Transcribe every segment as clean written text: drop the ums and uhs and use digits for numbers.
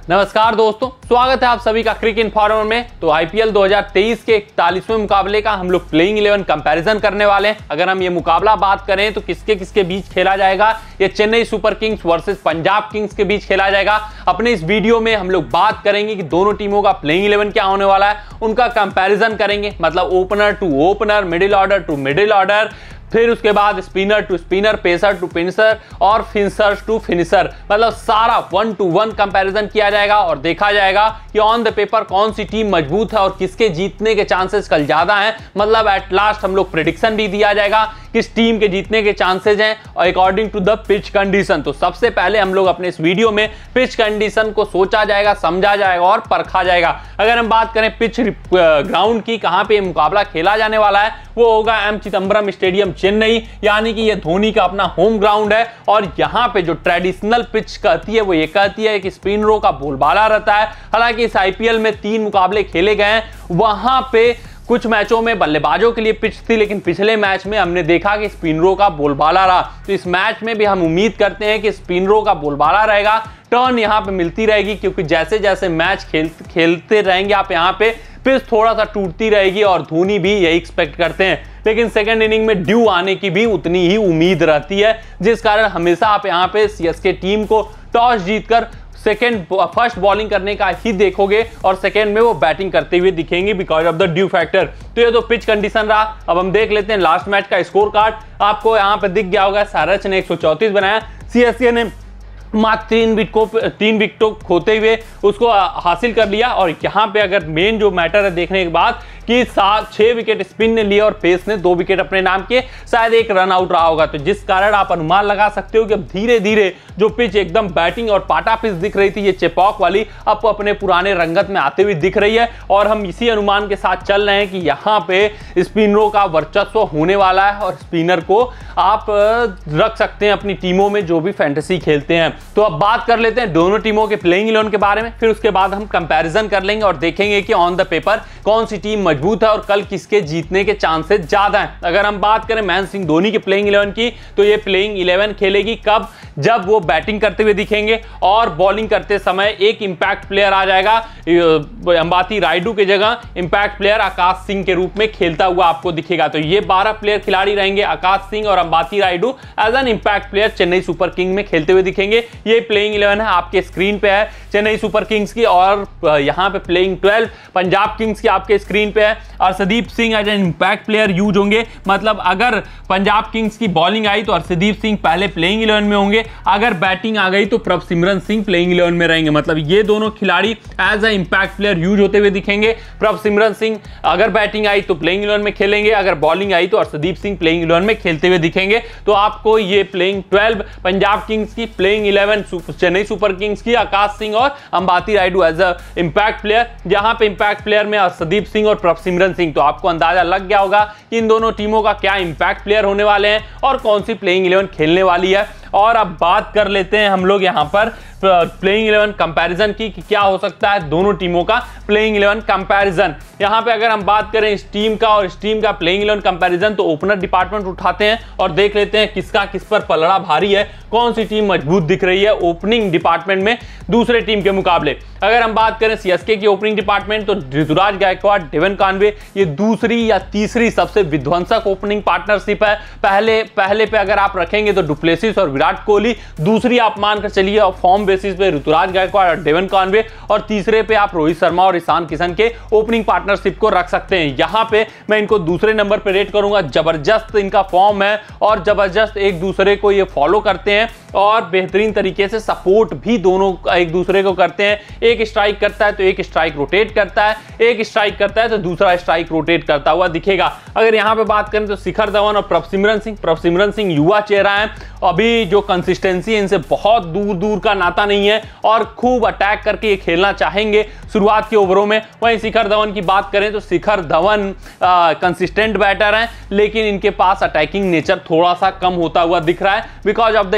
नमस्कार दोस्तों, स्वागत है आप सभी का क्रिक इन्फॉर्मर में। तो आईपीएल 2023 के 41वें मुकाबले का हम लोग प्लेइंग 11 कंपैरिजन करने वाले हैं। अगर हम ये मुकाबला बात करें तो किसके किसके बीच खेला जाएगा, ये Chennai super kings versus Punjab Kings के बीच खेला जाएगा। अपने इस वीडियो में हम लोग बात करेंगे कि दोनों टीमों का प्लेइंग 11 क्या होने वाला है, उनका कंपैरिजन करेंगे, मतलब opener to opener, middle order to middle order, फिर उसके बाद spinner to spinner, pacer to pacer और फिनिशर टू फिनिशर, मतलब सारा 1 to 1 कंपैरिजन किया जाएगा और देखा जाएगा कि ऑन द पेपर कौन सी टीम मजबूत है और किसके जीतने के चांसेस कल ज्यादा हैं। मतलब एट लास्ट हम लोग प्रेडिक्शन भी दिया जाएगा किस टीम के जीतने के चांसेस हैं और according to the pitch condition. तो सबसे पहले हम लोग अपने इस वीडियो में पिच कंडीशन को सोचा जाएगा, समझा जाएगा और परखा जाएगा। अगर हम बात करें पिच ग्राउंड की, कहां पे मुकाबला खेला जाने वाला है, वो होगा एम चिदंबरम स्टेडियम चेन्नई, यानी कि ये धोनी का अपना होम ग्राउंड है। और यहाँ पे जो ट्रेडिशनल पिच कहती है वो ये कहती है कि स्पिनरों का बोलबाला रहता है। हालांकि इस आईपीएल में 3 मुकाबले खेले गए हैं, वहां पे कुछ मैचों में बल्लेबाजों के लिए पिच थी, लेकिन पिछले मैच में हमने देखा कि स्पिनरों का बोलबाला रहा। तो इस मैच में भी हम उम्मीद करते हैं कि स्पिनरों का बोलबाला रहेगा, टर्न यहाँ पे मिलती रहेगी, क्योंकि जैसे जैसे मैच खेलते रहेंगे आप यहाँ पे पिच थोड़ा सा टूटती रहेगी और धोनी भी यही एक्सपेक्ट करते हैं। लेकिन सेकंड इनिंग में ड्यू आने की भी उतनी ही उम्मीद रहती है, जिस कारण हमेशा आप यहाँ पे सीएसके टीम को टॉस जीतकर फर्स्ट बॉलिंग करने का ही देखोगे और सेकंड में वो बैटिंग करते हुए दिखेंगे because of the dew factor. तो ये तो पिच कंडीशन रहा। अब हम देख लेते हैं लास्ट मैच का स्कोर कार्ड। आपको यहाँ पे दिख गया होगा, सारच ने 134 बनाया, सीएसके ने मात्र 3 विकेटों खोते हुए उसको हासिल कर लिया। और यहाँ पे अगर मेन जो मैटर है देखने के बाद कि 6 विकेट स्पिन ने लिए और पेस ने 2 विकेट अपने नाम के, शायद 1 रन आउट रहा होगा। तो जिस कारण आप अनुमान लगा सकते हो कि अब धीरे धीरे जो पिच एकदम बैटिंग और पाटा पिच दिख रही थी, ये चेपॉक वाली, अब अपने पुराने रंगत में आते हुए दिख रही है। और हम इसी अनुमान के साथ चल रहे हैं कि यहाँ पे स्पिनरों का वर्चस्व होने वाला है और स्पिनर को आप रख सकते हैं अपनी टीमों में जो भी फैंटेसी खेलते हैं। तो अब बात कर लेते हैं दोनों टीमों के प्लेइंग 11 के बारे में, फिर उसके बाद हम कंपैरिजन कर लेंगे और देखेंगे कि ऑन द पेपर कौन सी टीम मजबूत है और कल किसके जीतने के चांसेस ज्यादा हैं। अगर हम बात करें महेंद्र सिंह धोनी की प्लेइंग 11 की, तो ये प्लेइंग 11 खेलेगी कब, जब वो बैटिंग करते हुए दिखेंगे और बॉलिंग करते समय एक इंपैक्ट प्लेयर आ जाएगा। अंबाती रायडू की जगह इंपैक्ट प्लेयर आकाश सिंह के रूप में खेलता हुआ आपको दिखेगा। तो ये 12 प्लेयर खिलाड़ी रहेंगे, आकाश सिंह और Ambati Rayudu as an impact player Chennai super king में खेलते हुए दिखेंगे। ये प्लेइंग 11 है, आपके स्क्रीन पे है चेन्नई सुपर किंग्स की, और यहाँ पे प्लेइंग 12 पंजाब किंग्स की आपके स्क्रीन पे है। Arshdeep Singh as an impact player use होंगे, मतलब अगर पंजाब किंग्स की बॉलिंग आई तो अर्शदीप सिंह पहले प्लेइंग 11 में होंगे, अगर बैटिंग आ गई तो प्रभसिमरन सिंह प्लेइंग 11 में रहेंगे। मतलब ये दोनों खिलाड़ी as a impact player use होते हुए दिखेंगे। प्रभसिमरन सिंह अगर बैटिंग आई तो प्लेइंग 11 में खेलेंगे, अगर बॉलिंग आई तो अर्शदीप सिंह प्लेइंग 11 में खेलते हुए दिखेंगे। तो आपको ये प्लेइंग 12 पंजाब किंग्स की, प्लेइंग 11 चेन्नई सुपर किंग्स की, आकाश सिंह और Ambati Rayudu as a impact player. जहां पे इंपैक्ट प्लेयर में अर्शदीप सिंह और प्रभसिमरन सिंह, तो आपको अंदाजा लग गया होगा कि इन दोनों टीमों का क्या इंपैक्ट प्लेयर होने वाले हैं और कौन सी प्लेइंग 11 खेलने वाली है। और अब बात कर लेते हैं हम लोग यहां पर प्लेइंग 11 कंपैरिजन की कि क्या हो सकता है दोनों टीमों का प्लेइंग 11 कंपैरिजन। यहां पे अगर हम बात करें इस टीम का और इस टीम का प्लेइंग 11 कंपैरिजन, तो ओपनर डिपार्टमेंट उठाते हैं और देख लेते हैं किसका किस पर पलड़ा भारी है, कौन सी टीम मजबूत दिख रही है ओपनिंग डिपार्टमेंट में दूसरे टीम के मुकाबले। अगर हम बात करें सीएसके की ओपनिंग डिपार्टमेंट, तो ऋतुराज गायकवाड़, डेवन कॉनवे, ये दूसरी या तीसरी सबसे विध्वंसक ओपनिंग पार्टनरशिप है। पहले पे अगर आप रखेंगे तो डुप्लेसिस और विराट कोहली, दूसरी आप मानकर चलिए फॉर्म बेसिस पे ऋतुराज गायकवाड़ और डेवन कॉनवे, और तीसरे पे आप रोहित शर्मा और ईशान किशन के ओपनिंग पार्टनरशिप को रख सकते हैं। यहां पे मैं इनको दूसरे नंबर पे रेट करूंगा। जबरदस्त इनका फॉर्म है और जबरदस्त एक दूसरे को ये फॉलो करते हैं और बेहतरीन तरीके से सपोर्ट भी दोनों एक दूसरे को करते हैं। एक स्ट्राइक करता है तो एक स्ट्राइक रोटेट करता है, एक स्ट्राइक करता है तो दूसरा स्ट्राइक रोटेट करता हुआ दिखेगा। अगर यहां पे बात करें तो शिखर धवन और प्रभसिमरन सिंह युवा चेहरा है, अभी जो कंसिस्टेंसी है इनसे बहुत दूर दूर का नाता नहीं है और खूब अटैक करके ये खेलना चाहेंगे शुरुआत के ओवरों में। वहीं शिखर धवन की बात करें तो शिखर धवन कंसिस्टेंट बैटर हैं, लेकिन इनके पास अटैकिंग नेचर थोड़ा सा कम होता हुआ दिख रहा है because of the age factor.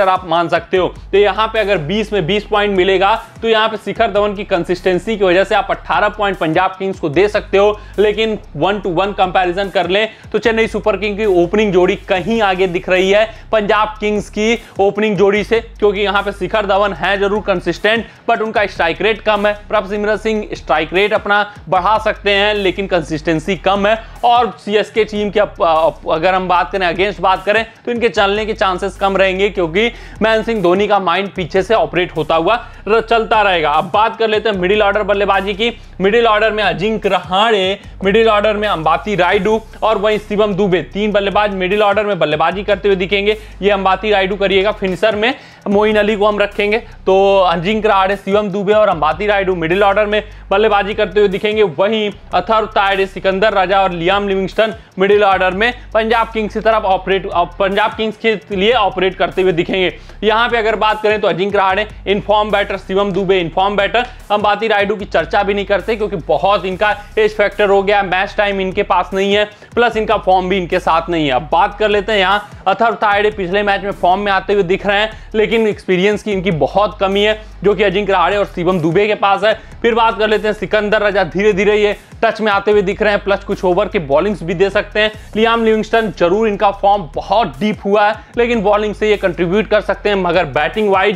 Factor आप मान सकते हो। तो यहाँ पे अगर 20 में 20 पॉइंट मिलेगा तो यहाँ पे शिखर धवन की कंसिस्टेंसी की वजह से आप 18 पॉइंट पंजाब किंग्स को दे सकते हो। लेकिन 1-to-1 कंपैरिजन कर लें तो चेन्नई सुपर किंग की ओपनिंग जोड़ी कहीं आगे दिख रही है पंजाब किंग्स की ओपनिंग जोड़ी से, क्योंकि यहाँ पे शिखर धवन है जरूर कंसिस्टेंट बट उनका स्ट्राइक रेट कम है। प्रभसिमरन सिंह स्ट्राइक रेट अपना बढ़ा सकते हैं लेकिन कंसिस्टेंसी कम है। और सीएसके टीम की अगर हम बात करें, अगेंस्ट बात करें, तो इनके चलने के चांसेस कम रहेंगे क्योंकि महेंद्र सिंह धोनी का माइंड पीछे से ऑपरेट होता हुआ चलता रहेगा। अब बात कर लेते हैं मिडिल ऑर्डर बल्लेबाजी की। मिडिल ऑर्डर में अजिंक्य रहाणे, मिडिल ऑर्डर में अंबाती रायडू और वहीं शिवम दुबे, 3 बल्लेबाज मिडिल ऑर्डर में बल्लेबाजी करते हुए दिखेंगे। ये अंबाती रायडू करिएगा। फिनिशर में मोइन अली को हम रखेंगे। तो अजिंक्य रहाणे, शिवम दुबे और अंबाती रायडू मिडिल ऑर्डर में बल्लेबाजी करते हुए दिखेंगे। वहीं अथर्व तायडे, सिकंदर राजा और लियाम लिविंगस्टन मिडिल ऑर्डर में पंजाब किंग्स की तरफ पंजाब किंग्स के लिए ऑपरेट करते हुए दिखेंगे। यहां पे अगर बात करें तो Ajinkya Rahane in form batter, Shivam Dube in form batter. Ambati Rayudu की चर्चा भी नहीं करते क्योंकि बहुत इनका एज फैक्टर हो गया, मैच टाइम इनके पास नहीं है, प्लस इनका फॉर्म भी इनके साथ नहीं है। अब बात कर लेते हैं यहाँ अथर्व तायडे पिछले मैच में फॉर्म में आते हुए दिख रहे हैं लेकिन एक्सपीरियंस की इनकी बहुत कमी है जो कि अजिंक्य रहाणे और शिवम दुबे के पास है। फिर बात कर लेते हैं सिकंदर राजा, धीरे धीरे ये टच में आते हुए दिख रहे हैं, प्लस कुछ ओवर के बॉलिंग्स भी दे सकते हैं। लियाम लिविंगस्टन जरूर इनका फॉर्म बहुत डीप हुआ है लेकिन बॉलिंग से ये कंट्रीब्यूट कर सकते हैं, मगर बैटिंग वाइज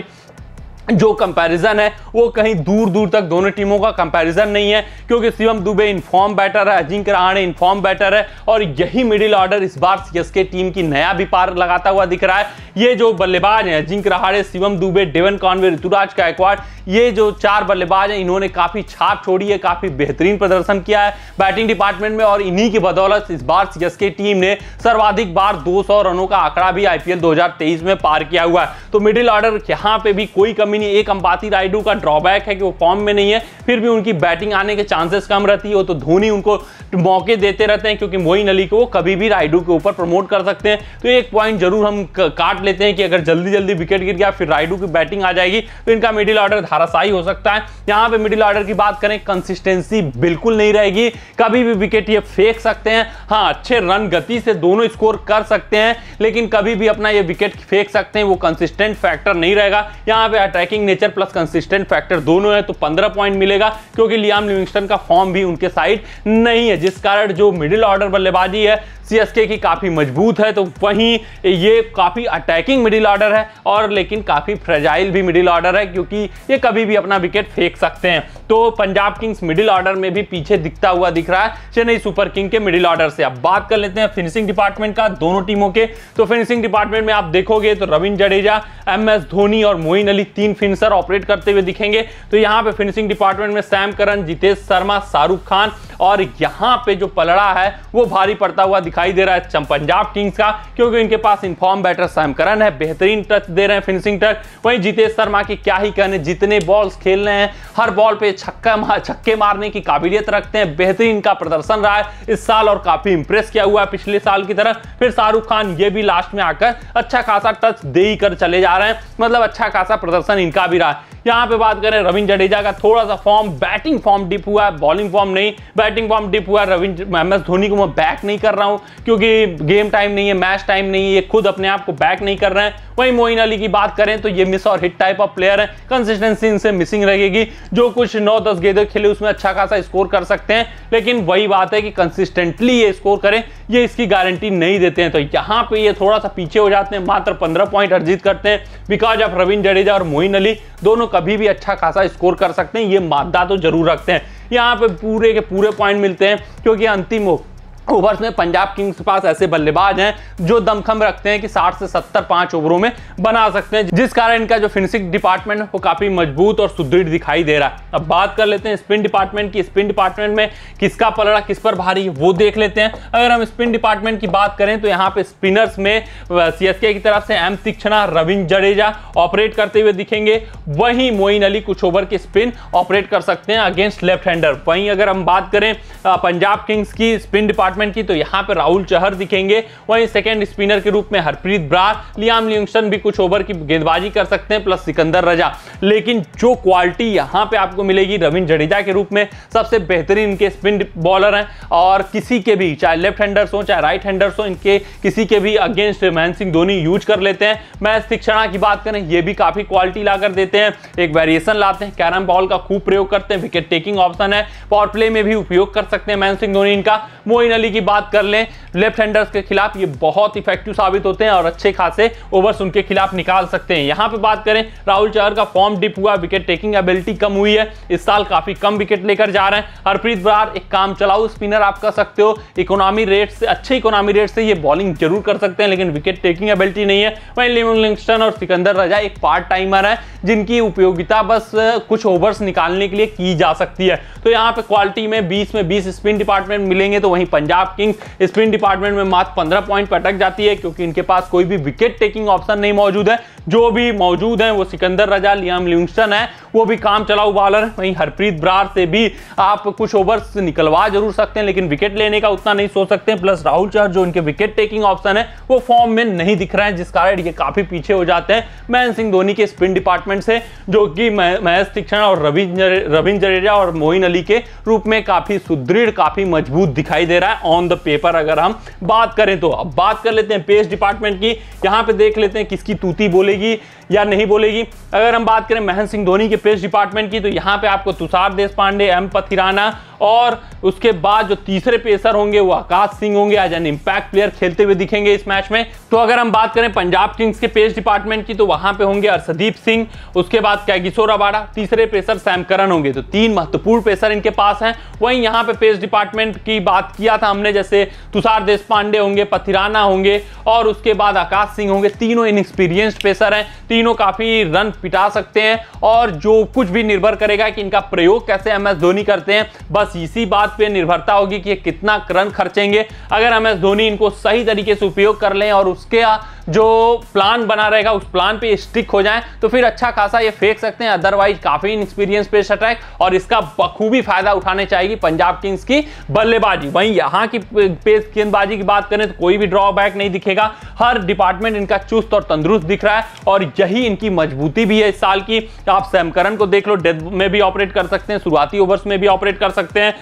जो कंपैरिजन है वो कहीं दूर दूर तक दोनों टीमों का कंपैरिजन नहीं है क्योंकि शिवम दुबे इनफॉर्म बैटर है, अजिंक्य रहाणे इनफॉर्म बैटर है और यही मिडिल ऑर्डर इस बार सीएसके टीम की नया भी पार लगाता हुआ दिख रहा है। ये जो बल्लेबाज हैं अजिंक्य रहाणे, शिवम दुबे, डेवन कॉनवे, ऋतुराज गायकवाड़, ये जो 4 बल्लेबाज हैं इन्होंने काफी छाप छोड़ी है, काफी बेहतरीन प्रदर्शन किया है बैटिंग डिपार्टमेंट में और इन्हीं की बदौलत इस बार सीएसके टीम ने सर्वाधिक बार 200 रनों का आंकड़ा भी आईपीएल 2023 में पार किया हुआ है। तो मिडिल ऑर्डर यहाँ पे भी कोई कमी नहीं। एक अंबाती रायडू का ड्रॉबैक है कि वो फॉर्म में नहीं है, फिर भी उनकी बैटिंग आने के चांसेस कम रहती है। तो धोनी उनको मौके देते रहते हैं क्योंकि मोइन अली को वो कभी भी रायडू के ऊपर प्रमोट कर सकते हैं। तो एक पॉइंट जरूर हम काट लेते हैं कि अगर जल्दी जल्दी विकेट गिर गया फिर रायडू की बैटिंग आ जाएगी तो इनका मिडिल ऑर्डर धाराशायी हो सकता है। यहाँ पे मिडिल ऑर्डर की बात करें, कंसिस्टेंसी बिल्कुल नहीं रहेगी, कभी भी विकेट ये फेंक सकते हैं। हाँ, अच्छे रन गति से दोनों स्कोर कर सकते हैं लेकिन कभी भी अपना ये विकेट फेंक सकते हैं, वो कंसिस्टेंट फैक्टर नहीं रहेगा। यहाँ पे attacking nature plus consistent factor दोनों है तो 15 पॉइंट मिलेगा क्योंकि लियाम लिविंगस्टन का फॉर्म भी उनके साइड नहीं है, जिस कारण जो मिडिल ऑर्डर बल्लेबाजी है सीएसके की काफी मजबूत है। तो वहीं ये काफी अटैकिंग मिडिल ऑर्डर है और लेकिन काफी फ्रेजाइल भी मिडिल ऑर्डर है क्योंकि ये कभी भी अपना विकेट फेंक सकते हैं। तो पंजाब किंग्स मिडिल ऑर्डर में भी पीछे दिखता हुआ दिख रहा है चेन्नई सुपर किंग के मिडिल ऑर्डर से। अब बात कर लेते हैं फिनिशिंग डिपार्टमेंट का दोनों टीमों के। तो फिनिशिंग डिपार्टमेंट में आप देखोगे तो रविंद्र जडेजा, एमएस धोनी और मोइन अली 3 फिनिशर ऑपरेट करते हुए दिखेंगे। तो यहाँ पे फिनिशिंग डिपार्टमेंट में सैम करन, जितेश शर्मा, शाहरुख खान और यहाँ पे जो पलड़ा है वो भारी पड़ता हुआ दिखाई दे रहा है पंजाब किंग्स का क्योंकि इनके पास इनफॉर्म बैटर सैम करन है, बेहतरीन टच दे रहे हैं, फिनिशिंग टच। वहीं जितेश शर्मा की क्या ही कहने, जितने बॉल्स खेल रहे हैं हर बॉल पे छक्के मारने की काबिलियत रखते हैं, बेहतरीन का प्रदर्शन रहा है इस साल और काफी इंप्रेस किया हुआ है पिछले साल की तरह। फिर शाहरुख खान ये भी लास्ट में आकर अच्छा खासा टच दे ही कर चले जा रहे हैं, मतलब अच्छा खासा प्रदर्शन इनका भी रहा है। यहाँ पे बात करें रविंद्र जडेजा का, थोड़ा सा फॉर्म, बैटिंग फॉर्म डिप हुआ है, बॉलिंग फॉर्म नहीं, बैटिंग फॉर्म डिप हुआ है। एमएस धोनी को मैं बैक नहीं कर रहा हूँ क्योंकि गेम टाइम नहीं है, मैच टाइम नहीं है, ये खुद अपने आप को बैक नहीं कर रहे हैं। वहीं मोइन अली की बात करें तो ये मिस और हिट टाइप ऑफ प्लेयर है, कंसिस्टेंसी इनसे मिसिंग रहेगी। जो कुछ 9-10 गेंदें खेले उसमें अच्छा खासा स्कोर कर सकते हैं लेकिन वही बात है कि कंसिस्टेंटली ये स्कोर करें ये इसकी गारंटी नहीं देते हैं। तो यहाँ पे ये थोड़ा सा पीछे हो जाते हैं, मात्र 15 पॉइंट अर्जित करते हैं बिकॉज ऑफ रविंद्र जडेजा और मोइन अली दोनों कभी भी अच्छा खासा स्कोर कर सकते हैं, ये मादा तो जरूर रखते हैं। यहाँ पे पूरे के पूरे पॉइंट मिलते हैं क्योंकि अंतिम ओवर्स में पंजाब किंग्स के पास ऐसे बल्लेबाज हैं जो दमखम रखते हैं कि 60 से 70 5 ओवरों में बना सकते हैं, जिस कारण इनका जो फिनिशिंग डिपार्टमेंट है वो काफी मजबूत और सुदृढ़ दिखाई दे रहा है। अब बात कर लेते हैं स्पिन डिपार्टमेंट की। स्पिन डिपार्टमेंट में किसका पलड़ा किस पर भारी है वो देख लेते हैं। अगर हम स्पिन डिपार्टमेंट की बात करें तो यहाँ पे स्पिनर्स में सीएसके की तरफ से एम तीक्ष्णा, रविंद्र जडेजा ऑपरेट करते हुए दिखेंगे। वहीं मोइन अली कुछ ओवर के स्पिन ऑपरेट कर सकते हैं अगेंस्ट लेफ्ट हैंडर। वहीं अगर हम बात करें पंजाब किंग्स की स्पिन डिपार्टमेंट डिपार्टमेंट की तो यहाँ पे राहुल चहर दिखेंगे, वहीं सेकंड स्पिनर के रूप में हरप्रीत ब्रार, लियाम लिविंगस्टन भी कुछ ओवर की गेंदबाजी कर सकते हैं, प्लस सिकंदर रजा। लेकिन जो क्वालिटी यहाँ पे आपको मिलेगी रविंद्र जडेजा के रूप में, सबसे बेहतरीन इनके स्पिन बॉलर हैं और किसी के भी चाहे लेफ्ट हैंडर्स हो चाहे राइट हैंडर्स हो, इनके किसी के भी अगेंस्ट महेंद्र सिंह धोनी यूज कर लेते हैं। मैच तीक्षणा की बात करें, ये भी काफी क्वालिटी लाकर देते हैं, एक वेरिएशन लाते हैं, कैरम बॉल का खूब प्रयोग करते हैं, विकेट टेकिंग ऑप्शन है, पावर प्ले में भी उपयोग कर सकते हैं महेंद्र सिंह धोनी इनका। मोइन अली की बात कर लें, लेफ्ट हैंडर्स के खिलाफ ये बहुत इफेक्टिव साबित होते हैं और अच्छे खासे ओवर्स उनके खिलाफ निकाल सकते हैं। यहाँ पे बात करें, राहुल चहर का फॉर्म डिप हुआ, विकेट टेकिंग एबिलिटी कम हुई है, इस साल काफी कम विकेट लेकर जा रहे हैं। हरप्रीत ब्रार एक काम चलाऊ स्पिनर आप कह सकते हो, इकोनॉमी रेट से, अच्छे इकोनॉमी रेट से ये बॉलिंग जरूर कर सकते हैं, लेकिन विकेट टेकिंग एबिलिटी नहीं है। वहीं लियाम लिविंगस्टन और सिकंदर रजा एक पार्ट टाइमर है, जिनकी उपयोगिता बस कुछ ओवर्स निकालने के लिए की जा सकती है। तो यहाँ पे क्वालिटी में 20 में 20 स्पिन डिपार्टमेंट मिलेंगे, तो वहीं पंजाब किंग्स स्पिन डिपार्टमेंट में मात्र 15 पॉइंट पर अटक जाती है, क्योंकि इनके पास कोई भी विकेट टेकिंग ऑप्शन नहीं मौजूद है। जो भी मौजूद है वो सिकंदर रजा, लियाम लिविंगस्टन है, वो भी काम चलाऊ बॉलर है। वहीं हरप्रीत ब्रार से भी आप कुछ ओवर्स निकलवा जरूर सकते हैं, लेकिन विकेट लेने का उतना नहीं सोच सकते हैं। प्लस राहुल चहर जो इनके विकेट टेकिंग ऑप्शन है वो फॉर्म में नहीं दिख रहे हैं, जिस कारण ये काफी पीछे हो जाते हैं महेंद्र सिंह धोनी के स्पिन डिपार्टमेंट से, जो कि महेश तीक्षणा और रविंद्र जडेजा और मोइन अली के रूप में काफी सुदृढ़, काफी मजबूत दिखाई दे रहा है ऑन द पेपर अगर हम बात करें तो। अब बात कर लेते हैं पेस डिपार्टमेंट की, यहाँ पे देख लेते हैं किसकी तूती बोलेगी या नहीं बोलेगी। अगर हम बात करें महेंद्र सिंह धोनी के पेस डिपार्टमेंट की, तो यहाँ पे आपको तुषार देशपांडे, एम पथिराना और उसके बाद जो तीसरे पेसर होंगे वो आकाश सिंह होंगे, एज एन इंपैक्ट प्लेयर खेलते हुए दिखेंगे इस मैच में। तो अगर हम बात करें पंजाब किंग्स के पेस डिपार्टमेंट की, तो वहां पे होंगे अर्शदीप सिंह, उसके बाद कैगिसो रबाडा, तीसरे पेसर सैम करन होंगे। तो 3 महत्वपूर्ण पेसर इनके पास हैं। वहीं यहाँ पे पेस डिपार्टमेंट की बात किया था हमने, जैसे तुषार देशपांडे होंगे, पथिराना होंगे और उसके बाद आकाश सिंह होंगे। तीनों इनएक्सपीरियंस्ड पेसर हैं, तीनों काफी रन पिटा सकते हैं और जो कुछ भी निर्भर करेगा कि इनका प्रयोग कैसे एम एस धोनी करते हैं, बस इसी बात पे निर्भरता होगी कि ये कितना रन खर्चेंगे। अगर एम एस धोनी इनको सही तरीके से उपयोग कर लें और उसके जो प्लान बना रहेगा उस प्लान पे स्टिक हो जाएं, तो फिर अच्छा खासा ये फेंक सकते हैं। अदरवाइज काफी इनएक्सपीरियंस पेस अटैक और इसका बखूबी फायदा उठाने चाहिए पंजाब किंग्स की बल्लेबाजी। वहीं यहाँ की पेस गेंदबाजी की बात करें तो कोई भी ड्रॉबैक नहीं दिखेगा, हर डिपार्टमेंट इनका चुस्त और तंदुरुस्त दिख रहा है और यही इनकी मजबूती भी है इस साल की। आप सैम करन को देख लो, डेथ में भी ऑपरेट कर सकते हैं, शुरुआती ओवर्स में भी ऑपरेट कर सकते हैं।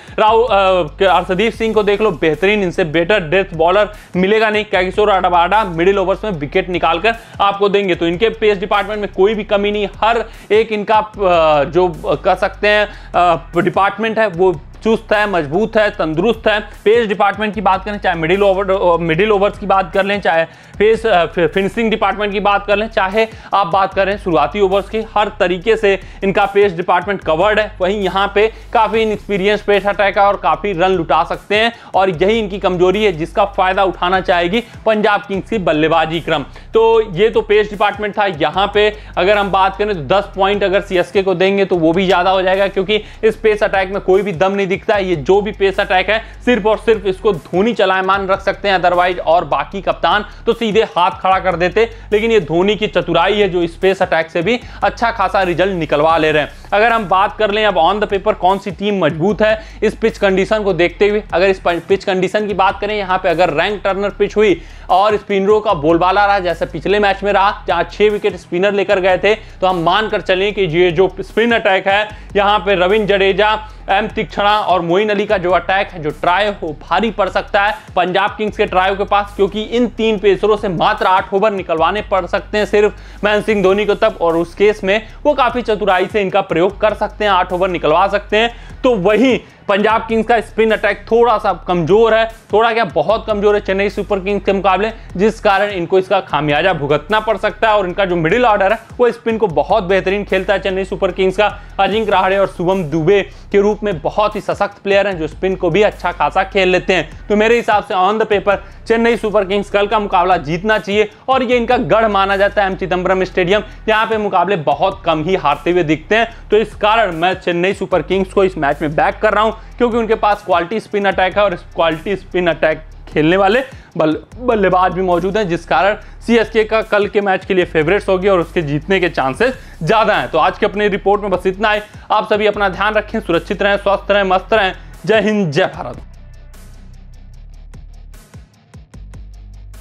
अर्शदीप सिंह को देख लो, बेहतरीन, इनसे बेटर डेथ बॉलर मिलेगा नहीं। कैगिसो रबाडा मिडिल ओवर्स में विकेट निकालकर आपको देंगे। तो इनके पेस डिपार्टमेंट में कोई भी कमी नहीं, हर एक इनका जो कह सकते हैं डिपार्टमेंट है वो चुस्त है, मजबूत है, तंदुरुस्त है। पेस डिपार्टमेंट की बात करें, चाहे मिडिल ओवर्स की बात कर लें, चाहे फिनिशिंग डिपार्टमेंट की बात कर लें, चाहे आप बात करें शुरुआती ओवर्स की, हर तरीके से इनका पेस डिपार्टमेंट कवर्ड है। वहीं यहाँ पे काफी इनएक्सपीरियंस पेस अटैक है और काफी रन लुटा सकते हैं और यही इनकी कमजोरी है जिसका फायदा उठाना चाहेगी पंजाब किंग्स की बल्लेबाजी क्रम। तो ये तो पेस डिपार्टमेंट था। यहाँ पे अगर हम बात करें तो 10 पॉइंट अगर सीएसके को देंगे तो वो भी ज्यादा हो जाएगा, क्योंकि इस पेस अटैक में कोई भी दम नहीं दिखता है। ये जो भी पेस अटैक है सिर्फ और सिर्फ इसको धोनी चलायमान रख सकते हैं, अदरवाइज और बाकी कप्तान तो सीधे हाथ खड़ा कर देते। लेकिन ये धोनी की चतुराई है जो इस पेस अटैक से भी अच्छा खासा रिजल्ट निकलवा ले रहे हैं। अगर हम बात कर लें अब ऑन द पेपर कौन सी टीम मजबूत है इस पिच कंडीशन को देखते हुए, अगर इस पिच कंडीशन की बात करें, यहाँ पे अगर रैंक टर्नर पिच हुई और स्पिनरों का बोलबाला रहा जैसे पिछले मैच में रहा, जहां 6 विकेट स्पिनर लेकर गए थे, तो हम मानकर चलें कि ये जो स्पिन अटैक है यहाँ पे रविंद्र जडेजा, एम तीक्षणा और मोइन अली का जो अटैक है, जो ट्राई हो भारी पड़ सकता है पंजाब किंग्स के ट्रायो के पास, क्योंकि इन 3 पेसरों से मात्र 8 ओवर निकलवाने पड़ सकते हैं सिर्फ महेंद्र सिंह धोनी को तब, और उस केस में वो काफी चतुराई से इनका प्रयोग कर सकते हैं, 8 ओवर निकलवा सकते हैं। तो वही पंजाब किंग्स का स्पिन अटैक थोड़ा सा कमजोर है, थोड़ा क्या बहुत कमजोर है चेन्नई सुपर किंग्स के मुकाबले, जिस कारण इनको इसका खामियाजा भुगतना पड़ सकता है। और इनका जो मिडिल ऑर्डर है वो स्पिन को बहुत बेहतरीन खेलता है चेन्नई सुपर किंग्स का। अजिंक्य रहाणे और शुभम दुबे के रूप में बहुत ही सशक्त प्लेयर हैं जो स्पिन को भी अच्छा खासा खेल लेते हैं। तो मेरे हिसाब से on the paper Chennai super Kings कल का मुकाबला जीतना चाहिए और ये इनका गढ़ माना जाता है एम चिदंबरम स्टेडियम, यहाँ पे मुकाबले बहुत कम ही हारते हुए दिखते हैं। तो इस कारण मैं चेन्नई सुपर किंग्स को इस मैच में बैक कर रहा हूं, क्योंकि उनके पास क्वालिटी स्पिन अटैक है और इस क्वालिटी स्पिन अटैक खेलने वाले बल्लेबाज भी मौजूद हैं, जिस कारण सीएसके का कल के मैच के लिए फेवरेट्स होगी और उसके जीतने के चांसेस ज्यादा हैं। तो आज की अपनी रिपोर्ट में बस इतना है। आप सभी अपना ध्यान रखें, सुरक्षित रहें, स्वस्थ रहें, मस्त रहें। जय हिंद, जय भारत।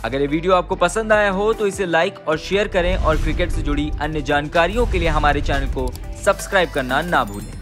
अगर ये वीडियो आपको पसंद आया हो तो इसे लाइक और शेयर करें और क्रिकेट से जुड़ी अन्य जानकारियों के लिए हमारे चैनल को सब्सक्राइब करना ना भूलें।